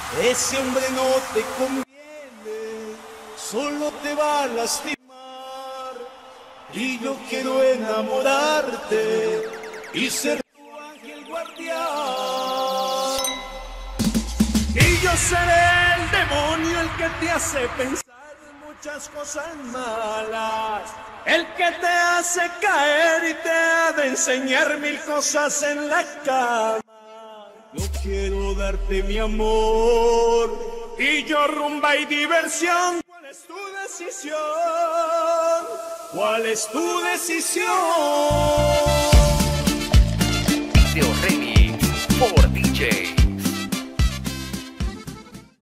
Ese hombre no te conviene, solo te va a lastimar. Y yo quiero enamorarte y ser tu ángel guardián. Y yo seré el demonio, el que te hace pensar muchas cosas malas, el que te hace caer y te ha de enseñar mil cosas en la cama. Yo quiero darte mi amor y yo rumba y diversión. ¿Cuál es tu decisión? ¿Cuál es tu decisión? Video Remix por DJ